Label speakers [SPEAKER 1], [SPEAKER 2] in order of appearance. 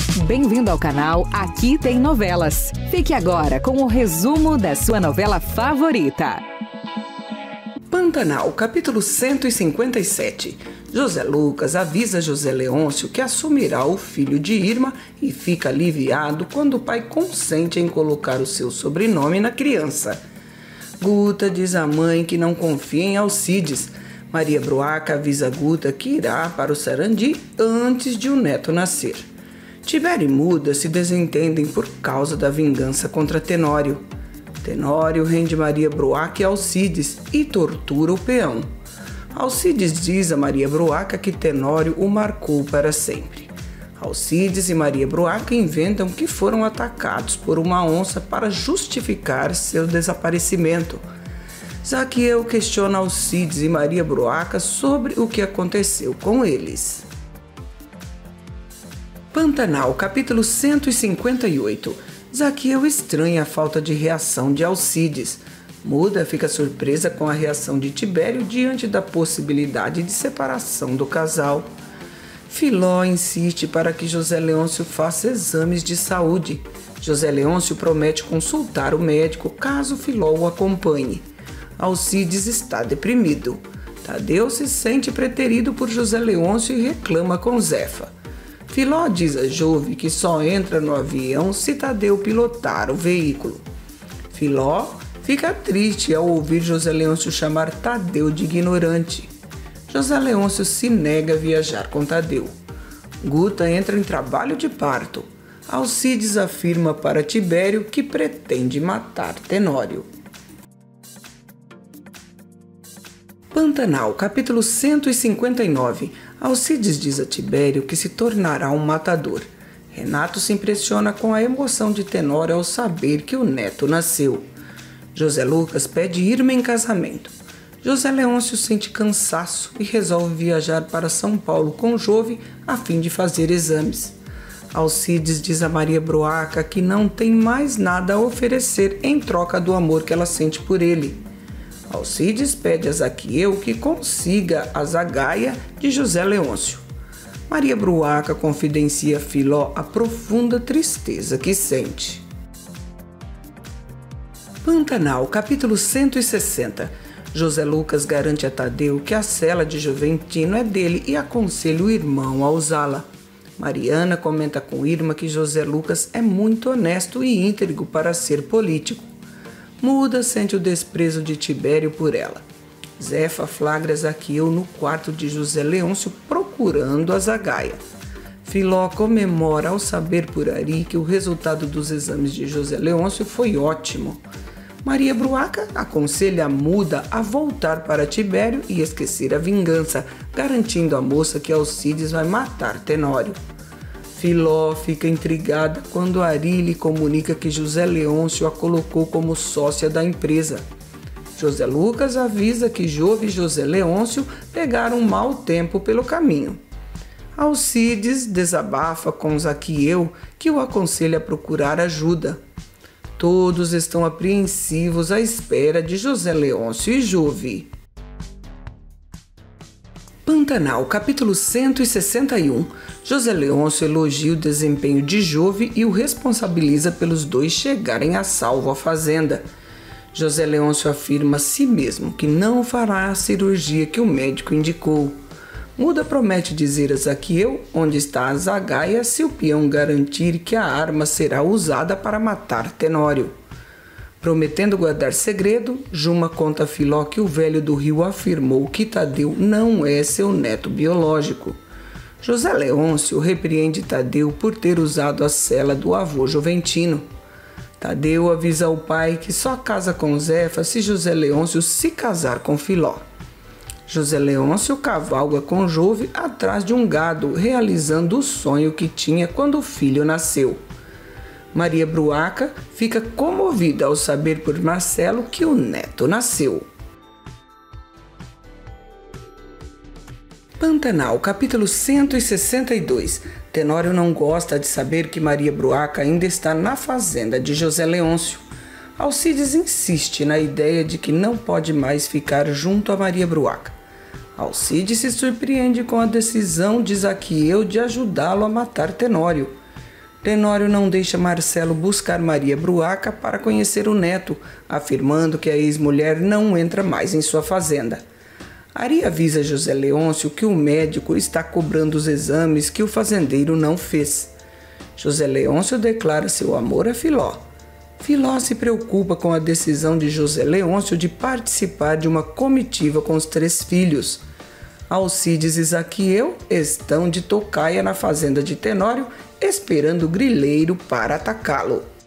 [SPEAKER 1] Bem-vindo ao canal Aqui Tem Novelas. Fique agora com o resumo da sua novela favorita.
[SPEAKER 2] Pantanal, capítulo 157. José Lucas avisa José Leôncio que assumirá o filho de Irma e fica aliviado quando o pai consente em colocar o seu sobrenome na criança. Guta diz à mãe que não confia em Alcides. Maria Bruaca avisa Guta que irá para o Sarandi antes de o neto nascer. Tibério e Muda se desentendem por causa da vingança contra Tenório. Tenório rende Maria Bruaca e Alcides e tortura o peão. Alcides diz a Maria Bruaca que Tenório o marcou para sempre. Alcides e Maria Bruaca inventam que foram atacados por uma onça para justificar seu desaparecimento. Zaqueu questiona Alcides e Maria Bruaca sobre o que aconteceu com eles. Pantanal, capítulo 158. Zaqueu estranha a falta de reação de Alcides. Muda fica surpresa com a reação de Tibério diante da possibilidade de separação do casal. Filó insiste para que José Leôncio faça exames de saúde. José Leôncio promete consultar o médico caso Filó o acompanhe. Alcides está deprimido. Tadeu se sente preterido por José Leôncio e reclama com Zefa. Filó diz a Jove que só entra no avião se Tadeu pilotar o veículo. Filó fica triste ao ouvir José Leôncio chamar Tadeu de ignorante. José Leôncio se nega a viajar com Tadeu. Guta entra em trabalho de parto. Alcides afirma para Tibério que pretende matar Tenório. Pantanal, capítulo 159. Alcides diz a Tibério que se tornará um matador. Renato se impressiona com a emoção de Tenório ao saber que o neto nasceu. José Lucas pede Irma em casamento. José Leôncio sente cansaço e resolve viajar para São Paulo com Jove a fim de fazer exames. Alcides diz a Maria Bruaca que não tem mais nada a oferecer em troca do amor que ela sente por ele. Alcides pede a Zaqueu que consiga a zagaia de José Leôncio. Maria Bruaca confidencia a Filó a profunda tristeza que sente. Pantanal, capítulo 160. José Lucas garante a Tadeu que a cela de Juventino é dele e aconselha o irmão a usá-la. Mariana comenta com Irma que José Lucas é muito honesto e íntegro para ser político. Muda sente o desprezo de Tibério por ela. Zefa flagra Zaqueu no quarto de José Leôncio procurando a zagaia. Filó comemora ao saber por Ari que o resultado dos exames de José Leôncio foi ótimo. Maria Bruaca aconselha a Muda a voltar para Tibério e esquecer a vingança, garantindo à moça que Alcides vai matar Tenório. Filó fica intrigada quando Ari lhe comunica que José Leôncio a colocou como sócia da empresa. José Lucas avisa que Jove e José Leôncio pegaram um mau tempo pelo caminho. Alcides desabafa com Zaqueu, que o aconselha a procurar ajuda. Todos estão apreensivos à espera de José Leôncio e Jove. Pantanal, capítulo 161. José Leôncio elogia o desempenho de Jove e o responsabiliza pelos dois chegarem a salvo à fazenda. José Leôncio afirma a si mesmo que não fará a cirurgia que o médico indicou. Muda promete dizer a Zaqueu onde está a zagaia se o peão garantir que a arma será usada para matar Tenório. Prometendo guardar segredo, Juma conta a Filó que o velho do Rio afirmou que Tadeu não é seu neto biológico. José Leôncio repreende Tadeu por ter usado a cela do avô Juventino. Tadeu avisa ao pai que só casa com Zefa se José Leôncio se casar com Filó. José Leôncio cavalga com Jove atrás de um gado, realizando o sonho que tinha quando o filho nasceu. Maria Bruaca fica comovida ao saber por Marcelo que o neto nasceu. Pantanal, capítulo 162. Tenório não gosta de saber que Maria Bruaca ainda está na fazenda de José Leôncio. Alcides insiste na ideia de que não pode mais ficar junto a Maria Bruaca. Alcides se surpreende com a decisão de Zaqueu de ajudá-lo a matar Tenório. Tenório não deixa Marcelo buscar Maria Bruaca para conhecer o neto, afirmando que a ex-mulher não entra mais em sua fazenda. Ari avisa José Leôncio que o médico está cobrando os exames que o fazendeiro não fez. José Leôncio declara seu amor a Filó. Filó se preocupa com a decisão de José Leôncio de participar de uma comitiva com os 3 filhos. Alcides e Zaqueu estão de tocaia na fazenda de Tenório, esperando o grileiro para atacá-lo.